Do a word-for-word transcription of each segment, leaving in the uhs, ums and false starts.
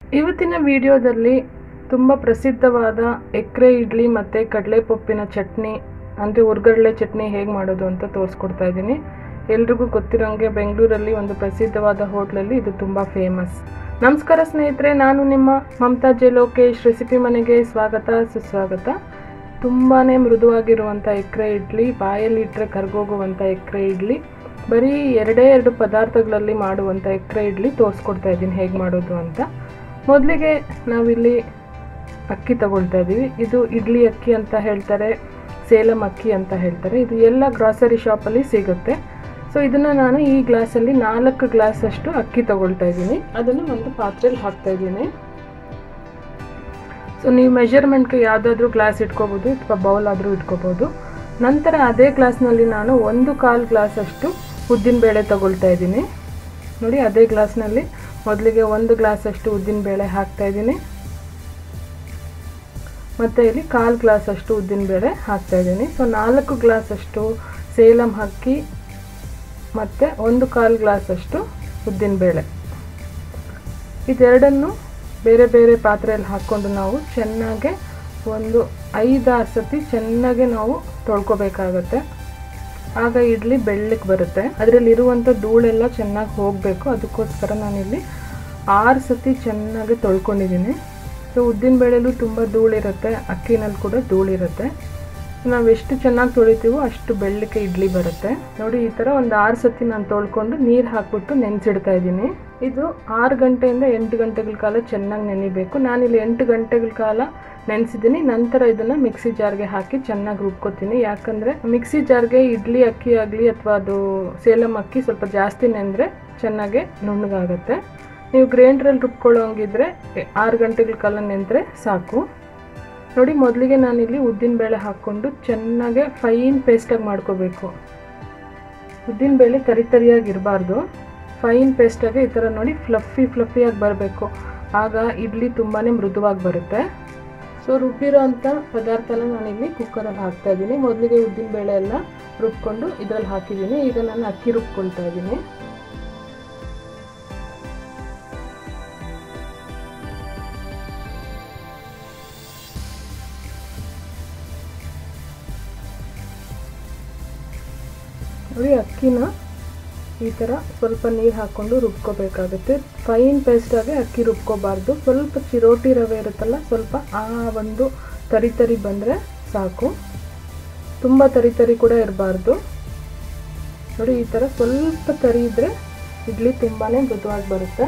ಇವತ್ತಿನ ವಿಡಿಯೋದಲ್ಲಿ ತುಂಬ ಪ್ರಸಿದ್ಧವಾದ ಎಕ್ರೆ ಇಡ್ಲಿ ಮತ್ತು ಕಡಲೆಪಪ್ಪಿನ ಚಟ್ನಿ ಅಂದರೆ ಹುರ್ಗಡ್ಲೆ ಚಟ್ನಿ ಹೇಗೆ ಮಾಡೋದು ಅಂತ ತೋರಿಸ್ಕೊಡ್ತಾ ಇದ್ದೀನಿ. ಎಲ್ರಿಗೂ ಗೊತ್ತಿರೋಂಗೆ ಬೆಂಗಳೂರಲ್ಲಿ ಒಂದು ಪ್ರಸಿದ್ಧವಾದ ಹೋಟ್ಲಲ್ಲಿ ಇದು ತುಂಬ ಫೇಮಸ್. ನಮಸ್ಕಾರ ಸ್ನೇಹಿತರೆ, ನಾನು ನಿಮ್ಮ ಮಮತಾ ಜೆ ಲೋಕೇಶ್. ರೆಸಿಪಿ ಮನೆಗೆ ಸ್ವಾಗತ ಸುಸ್ವಾಗತ. ತುಂಬಾ ಮೃದುವಾಗಿರುವಂಥ ಎಕ್ರೆ ಇಡ್ಲಿ, ಬಾಯಲ್ಲಿ ಇಟ್ಟರೆ ಕರ್ಗೋಗುವಂಥ ಎಕ್ರೆ ಇಡ್ಲಿ, ಬರೀ ಎರಡೇ ಎರಡು ಪದಾರ್ಥಗಳಲ್ಲಿ ಮಾಡುವಂಥ ಎಕ್ರೆ ಇಡ್ಲಿ ತೋರಿಸ್ಕೊಡ್ತಾ ಇದ್ದೀನಿ ಹೇಗೆ ಮಾಡೋದು ಅಂತ. ಮೊದಲಿಗೆ ನಾವಿಲ್ಲಿ ಅಕ್ಕಿ ತಗೊಳ್ತಾ ಇದ್ದೀವಿ. ಇದು ಇಡ್ಲಿ ಅಕ್ಕಿ ಅಂತ ಹೇಳ್ತಾರೆ, ಸೇಲಂ ಅಕ್ಕಿ ಅಂತ ಹೇಳ್ತಾರೆ. ಇದು ಎಲ್ಲ ಗ್ರಾಸರಿ ಶಾಪಲ್ಲಿ ಸಿಗುತ್ತೆ. ಸೊ ಇದನ್ನು ನಾನು ಈ ಗ್ಲಾಸಲ್ಲಿ ನಾಲ್ಕು ಗ್ಲಾಸಷ್ಟು ಅಕ್ಕಿ ತಗೊಳ್ತಾ ಇದ್ದೀನಿ. ಅದನ್ನು ಒಂದು ಪಾತ್ರೆಯಲ್ಲಿ ಹಾಕ್ತಾ ಇದ್ದೀನಿ. ಸೊ ನೀವು ಮೆಷರ್ಮೆಂಟ್ಗೆ ಯಾವುದಾದ್ರೂ ಗ್ಲಾಸ್ ಇಟ್ಕೋಬೋದು ಅಥವಾ ಬೌಲ್ ಆದರೂ ಇಟ್ಕೋಬೋದು. ನಂತರ ಅದೇ ಗ್ಲಾಸ್ನಲ್ಲಿ ನಾನು ಒಂದು ಕಾಲು ಗ್ಲಾಸಷ್ಟು ಉದ್ದಿನಬೇಳೆ ತಗೊಳ್ತಾ ಇದ್ದೀನಿ. ನೋಡಿ, ಅದೇ ಗ್ಲಾಸ್ನಲ್ಲಿ ಮೊದಲಿಗೆ ಒಂದು ಗ್ಲಾಸಷ್ಟು ಉದ್ದಿನಬೇಳೆ ಹಾಕ್ತಾ ಇದ್ದೀನಿ. ಮತ್ತು ಇಲ್ಲಿ ಕಾಲು ಗ್ಲಾಸಷ್ಟು ಉದ್ದಿನಬೇಳೆ ಹಾಕ್ತಾ ಇದ್ದೀನಿ. ಸೊ ನಾಲ್ಕು ಗ್ಲಾಸಷ್ಟು ಸೇಲಂ ಅಕ್ಕಿ ಮತ್ತು ಒಂದು ಕಾಲು ಗ್ಲಾಸಷ್ಟು ಉದ್ದಿನಬೇಳೆ, ಇದೆರಡನ್ನು ಬೇರೆ ಬೇರೆ ಪಾತ್ರೆಯಲ್ಲಿ ಹಾಕ್ಕೊಂಡು ನಾವು ಚೆನ್ನಾಗೆ ಒಂದು ಐದಾರು ಸತಿ ಚೆನ್ನಾಗಿ ನಾವು ತೊಳ್ಕೊಬೇಕಾಗತ್ತೆ. ಆಗ ಇಡ್ಲಿ ಬೆಳ್ಳಕ್ಕೆ ಬರುತ್ತೆ. ಅದರಲ್ಲಿ ಇರುವಂಥ ಧೂಳೆಲ್ಲ ಚೆನ್ನಾಗಿ ಹೋಗಬೇಕು. ಅದಕ್ಕೋಸ್ಕರ ನಾನಿಲ್ಲಿ ಆರು ಸತಿ ಚೆನ್ನಾಗಿ ತೊಳ್ಕೊಂಡಿದ್ದೀನಿ. ಸೊ ಉದ್ದಿನಬೇಳೆಲೂ ತುಂಬ ಧೂಳಿರುತ್ತೆ, ಅಕ್ಕಿನಲ್ಲಿ ಕೂಡ ಧೂಳಿರುತ್ತೆ. ನಾವು ಎಷ್ಟು ಚೆನ್ನಾಗಿ ತೊಳಿತೀವೋ ಅಷ್ಟು ಬೆಳ್ಳಕ್ಕೆ ಇಡ್ಲಿ ಬರುತ್ತೆ. ನೋಡಿ, ಈ ಥರ ಒಂದು ಆರು ಸತಿ ನಾನು ತೊಳ್ಕೊಂಡು ನೀರು ಹಾಕ್ಬಿಟ್ಟು ನೆನೆಸಿಡ್ತಾ ಇದ್ದೀನಿ. ಇದು ಆರು ಗಂಟೆಯಿಂದ ಎಂಟು ಗಂಟೆಗಳ ಕಾಲ ಚೆನ್ನಾಗಿ ನೆನಿಬೇಕು. ನಾನಿಲ್ಲಿ ಎಂಟು ಗಂಟೆಗಳ ಕಾಲ ನೆನೆಸಿದ್ದೀನಿ. ನಂತರ ಇದನ್ನು ಮಿಕ್ಸಿ ಜಾರ್ಗೆ ಹಾಕಿ ಚೆನ್ನಾಗಿ ರುಬ್ಕೋತೀನಿ. ಯಾಕಂದರೆ ಮಿಕ್ಸಿ ಜಾರ್ಗೆ ಇಡ್ಲಿ ಅಕ್ಕಿ ಆಗಲಿ ಅಥವಾ ಅದು ಸೇಲಂ ಅಕ್ಕಿ ಸ್ವಲ್ಪ ಜಾಸ್ತಿ ನೆಂದರೆ ಚೆನ್ನಾಗೆ ನುಣ್ಣಗಾಗುತ್ತೆ. ನೀವು ಗ್ರೈಂಡ್ರಲ್ಲಿ ರುಬ್ಕೊಳ್ಳೋಂಗಿದ್ರೆ ಆರು ಗಂಟೆಗಳ ಕಾಲ ನೆಂದರೆ ಸಾಕು. ನೋಡಿ, ಮೊದಲಿಗೆ ನಾನಿಲ್ಲಿ ಉದ್ದಿನಬೇಳೆ ಹಾಕ್ಕೊಂಡು ಚೆನ್ನಾಗೆ ಫೈನ್ ಪೇಸ್ಟಾಗಿ ಮಾಡ್ಕೋಬೇಕು. ಉದ್ದಿನಬೇಳೆ ತರಿ ತರಿಯಾಗಿರಬಾರ್ದು, ಫೈನ್ ಪೇಸ್ಟಾಗಿ ಈ ಥರ ನೋಡಿ ಫ್ಲಫಿ ಫ್ಲಫಿಯಾಗಿ ಬರಬೇಕು. ಆಗ ಇಡ್ಲಿ ತುಂಬಾ ಮೃದುವಾಗಿ ಬರುತ್ತೆ. ಸೊ ರುಬ್ಬಿರೋ ಅಂಥ ಪದಾರ್ಥನ ನಾನಿಲ್ಲಿ ಕುಕ್ಕರಲ್ಲಿ ಹಾಕ್ತಾ ಇದ್ದೀನಿ. ಮೊದಲಿಗೆ ಉದ್ದಿನಬೇಳೆ ಎಲ್ಲ ರುಬ್ಕೊಂಡು ಇದರಲ್ಲಿ ಹಾಕಿದ್ದೀನಿ. ಈಗ ನಾನು ಅಕ್ಕಿ ರುಬ್ಕೊಳ್ತಾ ಇದ್ದೀನಿ. ನೋಡಿ, ಅಕ್ಕಿನ ಈ ಥರ ಸ್ವಲ್ಪ ನೀರು ಹಾಕ್ಕೊಂಡು ರುಬ್ಕೋಬೇಕಾಗುತ್ತೆ. ಫೈನ್ ಪೇಸ್ಟಾಗಿ ಅಕ್ಕಿ ರುಬ್ಕೋಬಾರ್ದು. ಸ್ವಲ್ಪ ಚಿರೋಟಿ ರವೆ ಇರುತ್ತಲ್ಲ, ಸ್ವಲ್ಪ ಆ ಒಂದು ತರಿ ತರಿ ಬಂದರೆ ಸಾಕು. ತುಂಬ ತರಿ ತರಿ ಕೂಡ ಇರಬಾರ್ದು. ನೋಡಿ, ಈ ಥರ ಸ್ವಲ್ಪ ತರಿ ಇದ್ದರೆ ಇಡ್ಲಿ ತುಂಬಾ ಮೃದುವಾಗಿ ಬರುತ್ತೆ.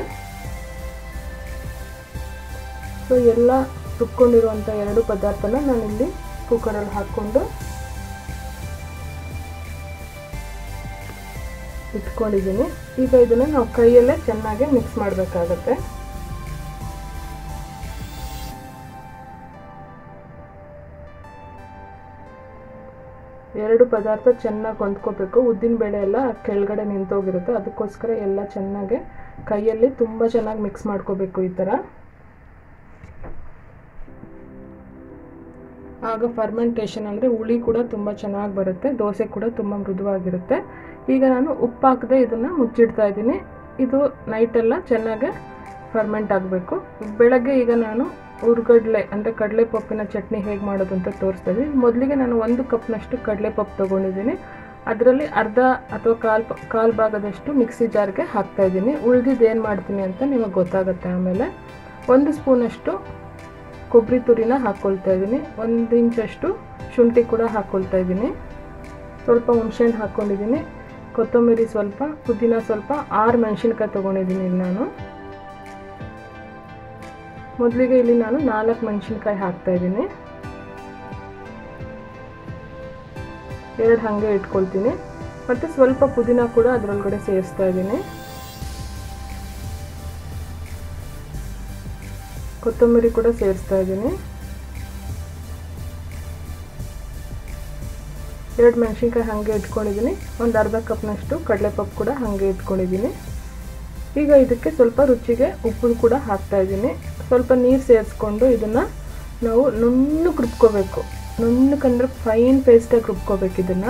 ಸೊ ಎಲ್ಲ ರುಬ್ಕೊಂಡಿರುವಂಥ ಎರಡು ಪದಾರ್ಥನ ನಾನಿಲ್ಲಿ ಕುಕ್ಕರಲ್ಲಿ ಹಾಕ್ಕೊಂಡು ಇಟ್ಕೊಂಡಿದ್ದೀನಿ. ಈಗ ಇದನ್ನು ನಾವು ಕೈಯಲ್ಲೇ ಚೆನ್ನಾಗಿ ಮಿಕ್ಸ್ ಮಾಡಬೇಕಾಗತ್ತೆ. ಎರಡು ಪದಾರ್ಥ ಚೆನ್ನಾಗಿ ಹೊಂದ್ಕೋಬೇಕು. ಉದ್ದಿನಬೇಳೆ ಎಲ್ಲ ಕೆಳಗಡೆ ನಿಂತೋಗಿರುತ್ತೆ, ಅದಕ್ಕೋಸ್ಕರ ಎಲ್ಲ ಚೆನ್ನಾಗಿ ಕೈಯಲ್ಲಿ ತುಂಬ ಚೆನ್ನಾಗಿ ಮಿಕ್ಸ್ ಮಾಡ್ಕೋಬೇಕು ಈ ಥರ. ಆಗ ಫರ್ಮೆಂಟೇಷನ್ ಅಂದರೆ ಹುಳಿ ಕೂಡ ತುಂಬ ಚೆನ್ನಾಗಿ ಬರುತ್ತೆ, ದೋಸೆ ಕೂಡ ತುಂಬ ಮೃದುವಾಗಿರುತ್ತೆ. ಈಗ ನಾನು ಉಪ್ಪು ಹಾಕದೆ ಇದನ್ನು ಮುಚ್ಚಿಡ್ತಾ ಇದ್ದೀನಿ. ಇದು ನೈಟೆಲ್ಲ ಚೆನ್ನಾಗಿ ಫರ್ಮೆಂಟ್ ಆಗಬೇಕು. ಬೆಳಗ್ಗೆ ಈಗ ನಾನು ಹುರ್ಗಡ್ಲೆ ಅಂದರೆ ಕಡಲೆಪಪ್ಪಿನ ಚಟ್ನಿ ಹೇಗೆ ಮಾಡೋದು ಅಂತ ತೋರಿಸ್ತಾ ಇದ್ದೀನಿ. ಮೊದಲಿಗೆ ನಾನು ಒಂದು ಕಪ್ನಷ್ಟು ಕಡಲೆಪಪ್ಪು ತೊಗೊಂಡಿದ್ದೀನಿ. ಅದರಲ್ಲಿ ಅರ್ಧ ಅಥವಾ ಕಾಲು ಕಾಲು ಭಾಗದಷ್ಟು ಮಿಕ್ಸಿ ಜಾರ್ಗೆ ಹಾಕ್ತಾಯಿದ್ದೀನಿ. ಉಳಿದಿದ್ದು ಏನು ಮಾಡ್ತೀನಿ ಅಂತ ನಿಮಗೆ ಗೊತ್ತಾಗುತ್ತೆ ಆಮೇಲೆ. ಒಂದು ಸ್ಪೂನಷ್ಟು ಕೊಬ್ಬರಿ ತುರಿನ ಹಾಕ್ಕೊಳ್ತಾ ಇದ್ದೀನಿ. ಒಂದು ಇಂಚಷ್ಟು ಶುಂಠಿ ಕೂಡ ಹಾಕ್ಕೊಳ್ತಾ ಇದ್ದೀನಿ. ಸ್ವಲ್ಪ ಹುಣಸೆಹಣ್ಣು ಹಾಕ್ಕೊಂಡಿದ್ದೀನಿ. ಕೊತ್ತಂಬರಿ ಸ್ವಲ್ಪ, ಪುದೀನ ಸ್ವಲ್ಪ, ಆರು ಮೆಣಸಿನ್ಕಾಯಿ ತೊಗೊಂಡಿದ್ದೀನಿ ಇಲ್ಲಿ ನಾನು. ಮೊದಲಿಗೆ ಇಲ್ಲಿ ನಾನು ನಾಲ್ಕು ಮೆಣಸಿನ್ಕಾಯಿ ಹಾಕ್ತಾಯಿದ್ದೀನಿ. ಎರಡು ಹಾಗೆ ಇಟ್ಕೊಳ್ತೀನಿ. ಮತ್ತು ಸ್ವಲ್ಪ ಪುದೀನ ಕೂಡ ಅದರೊಳಗಡೆ ಸೇರಿಸ್ತಾ ಇದ್ದೀನಿ. ಕೊತ್ತಂಬರಿ ಕೂಡ ಸೇರಿಸ್ತಾ ಇದ್ದೀನಿ. ಎರಡು ಮೆಣಸಿನ್ಕಾಯಿ ಹಾಗೆ ಇಟ್ಕೊಂಡಿದ್ದೀನಿ. ಒಂದು ಅರ್ಧ ಕಪ್ನಷ್ಟು ಕಡಲೆಪಪ್ಪು ಕೂಡ ಹಾಗೆ ಇಟ್ಕೊಂಡಿದ್ದೀನಿ. ಈಗ ಇದಕ್ಕೆ ಸ್ವಲ್ಪ ರುಚಿಗೆ ಉಪ್ಪು ಕೂಡ ಹಾಕ್ತಾ ಇದ್ದೀನಿ. ಸ್ವಲ್ಪ ನೀರು ಸೇರಿಸ್ಕೊಂಡು ಇದನ್ನು ನಾವು ನುಣ್ಣಗೆ ರುಬ್ಕೋಬೇಕು. ನುಣ್ಣಕ್ಕಂದ್ರೆ ಫೈನ್ ಪೇಸ್ಟಾಗಿ ರುಬ್ಕೋಬೇಕು ಇದನ್ನು.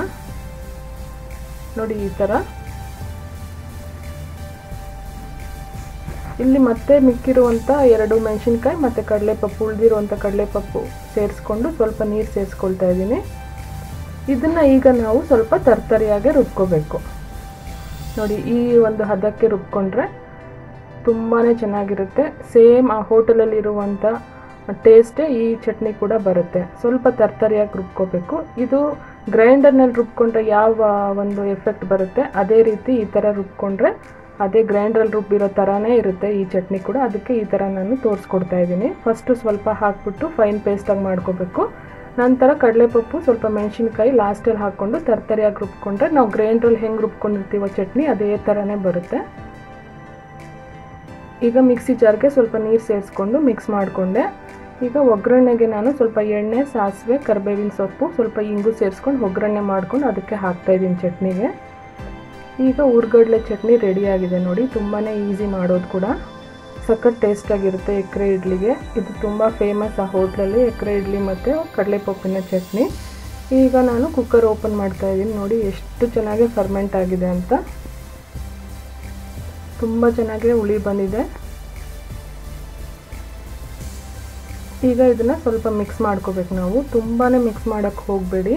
ನೋಡಿ, ಈ ಥರ ಇಲ್ಲಿ ಮತ್ತೆ ಮಿಕ್ಕಿರುವಂಥ ಎರಡು ಮೆಣಸಿನ್ಕಾಯಿ ಮತ್ತು ಕಡಲೆಪಪ್ಪು ಉಳಿದಿರುವಂಥ ಕಡಲೆಪಪ್ಪು ಸೇರಿಸ್ಕೊಂಡು ಸ್ವಲ್ಪ ನೀರು ಸೇರಿಸ್ಕೊಳ್ತಾ ಇದ್ದೀನಿ. ಇದನ್ನು ಈಗ ನಾವು ಸ್ವಲ್ಪ ತರ್ತರಿಯಾಗಿ ರುಬ್ಕೋಬೇಕು. ನೋಡಿ ಈ ಒಂದು ಹದಕ್ಕೆ ರುಬ್ಕೊಂಡ್ರೆ ತುಂಬಾ ಚೆನ್ನಾಗಿರುತ್ತೆ. ಸೇಮ್ ಆ ಹೋಟೆಲಲ್ಲಿರುವಂಥ ಟೇಸ್ಟೇ ಈ ಚಟ್ನಿ ಕೂಡ ಬರುತ್ತೆ. ಸ್ವಲ್ಪ ತರ್ತರಿಯಾಗಿ ರುಬ್ಕೋಬೇಕು. ಇದು ಗ್ರೈಂಡರ್ನಲ್ಲಿ ರುಬ್ಕೊಂಡ್ರೆ ಯಾವ ಒಂದು ಎಫೆಕ್ಟ್ ಬರುತ್ತೆ ಅದೇ ರೀತಿ ಈ ಥರ ರುಬ್ಕೊಂಡ್ರೆ ಅದೇ ಗ್ರೈಂಡ್ರಲ್ಲಿ ರುಬ್ಬಿರೋ ಥರನೇ ಇರುತ್ತೆ ಈ ಚಟ್ನಿ ಕೂಡ. ಅದಕ್ಕೆ ಈ ಥರ ನಾನು ತೋರಿಸ್ಕೊಡ್ತಾ ಇದ್ದೀನಿ. ಫಸ್ಟು ಸ್ವಲ್ಪ ಹಾಕ್ಬಿಟ್ಟು ಫೈನ್ ಪೇಸ್ಟಾಗಿ ಮಾಡ್ಕೋಬೇಕು. ನಂತರ ಕಡಲೆಪಪ್ಪು ಸ್ವಲ್ಪ ಮೆಣಸಿನ್ಕಾಯಿ ಲಾಸ್ಟಲ್ಲಿ ಹಾಕ್ಕೊಂಡು ತರ್ತರಿಯಾಗಿ ರುಬ್ಕೊಂಡ್ರೆ ನಾವು ಗ್ರೈಂಡ್ರಲ್ಲಿ ಹೆಂಗೆ ರುಬ್ಕೊಂಡಿರ್ತೀವೋ ಚಟ್ನಿ ಅದೇ ಥರನೇ ಬರುತ್ತೆ. ಈಗ ಮಿಕ್ಸಿ ಜಾರ್ಗೆ ಸ್ವಲ್ಪ ನೀರು ಸೇರಿಸ್ಕೊಂಡು ಮಿಕ್ಸ್ ಮಾಡಿಕೊಂಡೆ. ಈಗ ಒಗ್ಗರಣೆಗೆ ನಾನು ಸ್ವಲ್ಪ ಎಣ್ಣೆ, ಸಾಸಿವೆ, ಕರಿಬೇವಿನ ಸೊಪ್ಪು, ಸ್ವಲ್ಪ ಇಂಗು ಸೇರಿಸ್ಕೊಂಡು ಒಗ್ಗರಣೆ ಮಾಡ್ಕೊಂಡು ಅದಕ್ಕೆ ಹಾಕ್ತಾಯಿದ್ದೀನಿ ಚಟ್ನಿಗೆ. ಈಗ ಹುರ್ಗಡ್ಲೆ ಚಟ್ನಿ ರೆಡಿಯಾಗಿದೆ ನೋಡಿ. ತುಂಬಾ ಈಸಿ ಮಾಡೋದು ಕೂಡ, ಸಖತ್ ಟೇಸ್ಟಾಗಿರುತ್ತೆ ಎಕ್ಕರೆ ಇಡ್ಲಿಗೆ. ಇದು ತುಂಬ ಫೇಮಸ್ ಆ ಹೋಟ್ಲಲ್ಲಿ ಎಕ್ಕರೆ ಇಡ್ಲಿ ಮತ್ತು ಕಡಲೆಪಪ್ಪಿನ ಚಟ್ನಿ. ಈಗ ನಾನು ಕುಕ್ಕರ್ ಓಪನ್ ಮಾಡ್ತಾಯಿದ್ದೀನಿ. ನೋಡಿ ಎಷ್ಟು ಚೆನ್ನಾಗಿ ಫರ್ಮೆಂಟ್ ಆಗಿದೆ ಅಂತ, ತುಂಬ ಚೆನ್ನಾಗಿ ಹುಳಿ ಬಂದಿದೆ. ಈಗ ಇದನ್ನು ಸ್ವಲ್ಪ ಮಿಕ್ಸ್ ಮಾಡ್ಕೋಬೇಕು ನಾವು. ತುಂಬಾ ಮಿಕ್ಸ್ ಮಾಡೋಕ್ಕೆ ಹೋಗಬೇಡಿ.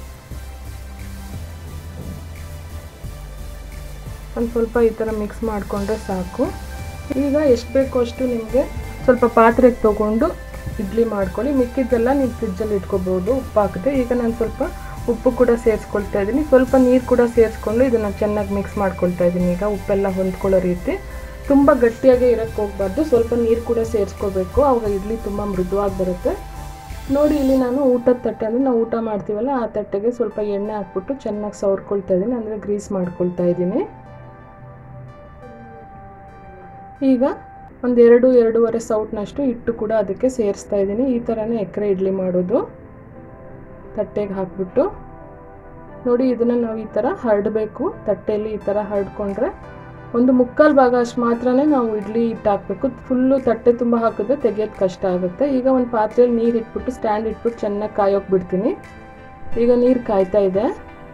ಒಂದು ಸ್ವಲ್ಪ ಈ ಥರ ಮಿಕ್ಸ್ ಮಾಡಿಕೊಂಡ್ರೆ ಸಾಕು. ಈಗ ಎಷ್ಟು ಬೇಕೋ ಅಷ್ಟು ನಿಮಗೆ ಸ್ವಲ್ಪ ಪಾತ್ರೆಗೆ ತೊಗೊಂಡು ಇಡ್ಲಿ ಮಾಡ್ಕೊಳ್ಳಿ. ಮಿಕ್ಕಿದ್ದೆಲ್ಲ ನೀವು ಫ್ರಿಜ್ಜಲ್ಲಿ ಇಟ್ಕೋಬೋದು ಉಪ್ಪು ಹಾಕಿದೆ. ಈಗ ನಾನು ಸ್ವಲ್ಪ ಉಪ್ಪು ಕೂಡ ಸೇರಿಸ್ಕೊಳ್ತಾ ಇದ್ದೀನಿ. ಸ್ವಲ್ಪ ನೀರು ಕೂಡ ಸೇರಿಸ್ಕೊಂಡು ಇದನ್ನು ಚೆನ್ನಾಗಿ ಮಿಕ್ಸ್ ಮಾಡ್ಕೊಳ್ತಾ ಇದ್ದೀನಿ. ಈಗ ಉಪ್ಪೆಲ್ಲ ಹೊಂದ್ಕೊಳ್ಳೋ ರೀತಿ. ತುಂಬ ಗಟ್ಟಿಯಾಗಿ ಇರೋಕ್ಕೆ ಹೋಗಬಾರ್ದು, ಸ್ವಲ್ಪ ನೀರು ಕೂಡ ಸೇರಿಸ್ಕೋಬೇಕು. ಆವಾಗ ಇಡ್ಲಿ ತುಂಬ ಮೃದುವಾಗಿ ಬರುತ್ತೆ. ನೋಡಿ ಇಲ್ಲಿ ನಾನು ಊಟದ ತಟ್ಟೆ ಅಂದರೆ ನಾವು ಊಟ ಮಾಡ್ತೀವಲ್ಲ ಆ ತಟ್ಟೆಗೆ ಸ್ವಲ್ಪ ಎಣ್ಣೆ ಹಾಕ್ಬಿಟ್ಟು ಚೆನ್ನಾಗಿ ಸವರ್ಕೊಳ್ತಾ ಇದ್ದೀನಿ, ಅಂದರೆ ಗ್ರೀಸ್ ಮಾಡ್ಕೊಳ್ತಾ ಇದ್ದೀನಿ. ಈಗ ಒಂದು ಎರಡು ಎರಡೂವರೆ ಸೌಟ್ನಷ್ಟು ಹಿಟ್ಟು ಕೂಡ ಅದಕ್ಕೆ ಸೇರಿಸ್ತಾ ಇದ್ದೀನಿ. ಈ ಥರನೇ ಎಕ್ಕರೆ ಇಡ್ಲಿ ಮಾಡೋದು. ತಟ್ಟೆಗೆ ಹಾಕ್ಬಿಟ್ಟು ನೋಡಿ ಇದನ್ನು ನಾವು ಈ ಥರ ಹರಡಬೇಕು. ತಟ್ಟೆಯಲ್ಲಿ ಈ ಥರ ಹರಡ್ಕೊಂಡ್ರೆ ಒಂದು ಮುಕ್ಕಾಲು ಭಾಗ ಅಷ್ಟು ಮಾತ್ರನೇ ನಾವು ಇಡ್ಲಿ ಹಿಟ್ಟು ಹಾಕಬೇಕು. ಫುಲ್ಲು ತಟ್ಟೆ ತುಂಬ ಹಾಕಿದ್ರೆ ತೆಗೆಯೋದು ಕಷ್ಟ ಆಗುತ್ತೆ. ಈಗ ಒಂದು ಪಾತ್ರೆಯಲ್ಲಿ ನೀರು ಇಟ್ಬಿಟ್ಟು ಸ್ಟ್ಯಾಂಡ್ ಇಟ್ಬಿಟ್ಟು ಚೆನ್ನಾಗಿ ಕಾಯೋಕೆ ಬಿಡ್ತೀನಿ. ಈಗ ನೀರು ಕಾಯ್ತಾ ಇದೆ.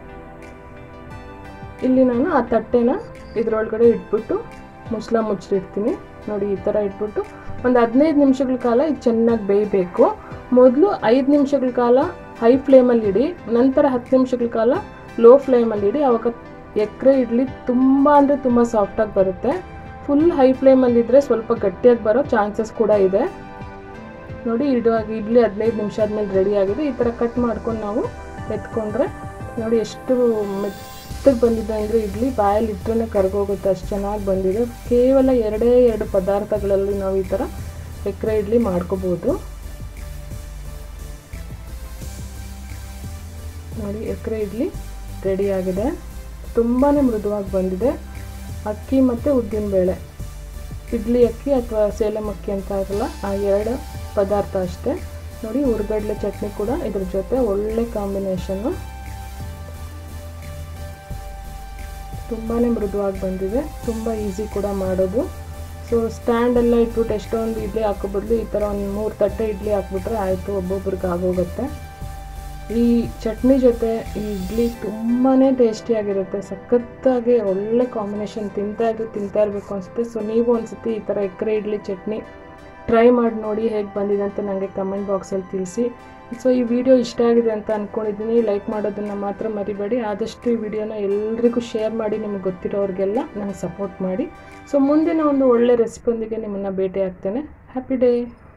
ಇಲ್ಲಿ ನಾನು ಆ ತಟ್ಟೆನ ಇದರೊಳಗಡೆ ಇಟ್ಬಿಟ್ಟು ಮುಚ್ಚಳ ಮುಚ್ಚಿಡ್ತೀನಿ. ನೋಡಿ ಈ ಥರ ಇಟ್ಬಿಟ್ಟು ಒಂದು ಹದಿನೈದು ನಿಮಿಷಗಳ ಕಾಲ ಇದು ಚೆನ್ನಾಗಿ ಬೇಯಬೇಕು. ಮೊದಲು ಐದು ನಿಮಿಷಗಳ ಕಾಲ ಹೈ ಫ್ಲೇಮಲ್ಲಿ ಇಡಿ, ನಂತರ ಹತ್ತು ನಿಮಿಷಗಳ ಕಾಲ ಲೋ ಫ್ಲೇಮಲ್ಲಿ ಇಡಿ. ಆವಾಗ ಎಕ್ಕರೆ ಇಡ್ಲಿ ತುಂಬ ಅಂದರೆ ತುಂಬ ಸಾಫ್ಟಾಗಿ ಬರುತ್ತೆ. ಫುಲ್ ಹೈ ಫ್ಲೇಮಲ್ಲಿದ್ದರೆ ಸ್ವಲ್ಪ ಗಟ್ಟಿಯಾಗಿ ಬರೋ ಚಾನ್ಸಸ್ ಕೂಡ ಇದೆ. ನೋಡಿ ಇಡುವಾಗ ಇಡ್ಲಿ ಹದಿನೈದು ನಿಮಿಷ ಆದಮೇಲೆ ರೆಡಿ ಆಗಿದೆ. ಈ ಥರ ಕಟ್ ಮಾಡ್ಕೊಂಡು ನಾವು ಎತ್ಕೊಂಡ್ರೆ ನೋಡಿ ಎಷ್ಟು ಮೆತ್ತಗೆ ಬಂದಿದೆ ಅಂದರೆ ಇಡ್ಲಿ ಬಾಯಲ್ಲಿ ಇಟ್ಟರೆ ಕರ್ಗೋಗುತ್ತೆ, ಅಷ್ಟು ಚೆನ್ನಾಗಿ ಬಂದಿದೆ. ಕೇವಲ ಎರಡೇ ಎರಡು ಪದಾರ್ಥಗಳಲ್ಲಿ ನಾವು ಈ ಥರ ಎಕ್ಕರೆ ಇಡ್ಲಿ ಮಾಡ್ಕೋಬೋದು. ನೋಡಿ ಎಕ್ಕರೆ ಇಡ್ಲಿ ರೆಡಿಯಾಗಿದೆ. ತುಂಬಾ ಮೃದುವಾಗಿ ಬಂದಿದೆ. ಅಕ್ಕಿ ಮತ್ತು ಉದ್ದಿನಬೇಳೆ, ಇಡ್ಲಿ ಅಕ್ಕಿ ಅಥವಾ ಸೇಲಂ ಅಕ್ಕಿ ಅಂತ ಇರಲ್ಲ, ಆ ಎರಡು ಪದಾರ್ಥ ಅಷ್ಟೇ. ನೋಡಿ ಹುರ್ಗಡ್ಲೆ ಚಟ್ನಿ ಕೂಡ ಇದ್ರ ಜೊತೆ ಒಳ್ಳೆ ಕಾಂಬಿನೇಷನ್ನು. ತುಂಬಾ ಮೃದುವಾಗಿ ಬಂದಿದೆ, ತುಂಬ ಈಸಿ ಕೂಡ ಮಾಡೋದು. ಸೊ ಸ್ಟ್ಯಾಂಡೆಲ್ಲ ಇಟ್ಬಿಟ್ಟು ಎಷ್ಟೊಂದು ಇಡ್ಲಿ ಹಾಕೋ ಬದಲು ಈ ಥರ ಒಂದು ಮೂರು ತಟ್ಟೆ ಇಡ್ಲಿ ಹಾಕ್ಬಿಟ್ರೆ ಆಯಿತು, ಒಬ್ಬೊಬ್ರಿಗೆ ಆಗೋಗುತ್ತೆ. ಈ ಚಟ್ನಿ ಜೊತೆ ಈ ಇಡ್ಲಿ ತುಂಬಾ ಟೇಸ್ಟಿಯಾಗಿರುತ್ತೆ, ಸಖತ್ತಾಗಿ ಒಳ್ಳೆ ಕಾಂಬಿನೇಷನ್. ತಿಂತಾ ಇದ್ದು ತಿಂತಾ ಇರಬೇಕು ಅನಿಸುತ್ತೆ. ಸೊ ನೀವು ಒಂದ್ಸತಿ ಈ ಥರ ಎಕ್ಕರೆ ಇಡ್ಲಿ ಚಟ್ನಿ ಟ್ರೈ ಮಾಡಿ ನೋಡಿ, ಹೇಗೆ ಬಂದಿದೆ ಅಂತ ನನಗೆ ಕಮೆಂಟ್ ಬಾಕ್ಸಲ್ಲಿ ತಿಳಿಸಿ. ಸೊ ಈ ವಿಡಿಯೋ ಇಷ್ಟ ಆಗಿದೆ ಅಂತ ಅಂದ್ಕೊಂಡಿದ್ದೀನಿ. ಲೈಕ್ ಮಾಡೋದನ್ನು ಮಾತ್ರ ಮರಿಬೇಡಿ. ಆದಷ್ಟು ಈ ವಿಡಿಯೋನ ಎಲ್ರಿಗೂ ಶೇರ್ ಮಾಡಿ, ನಿಮ್ಗೆ ಗೊತ್ತಿರೋರಿಗೆಲ್ಲ ನನಗೆ ಸಪೋರ್ಟ್ ಮಾಡಿ. ಸೊ ಮುಂದಿನ ಒಂದು ಒಳ್ಳೆ ರೆಸಿಪಿಯೊಂದಿಗೆ ನಿಮ್ಮನ್ನು ಭೇಟಿ ಆಗ್ತೇನೆ. Happy day.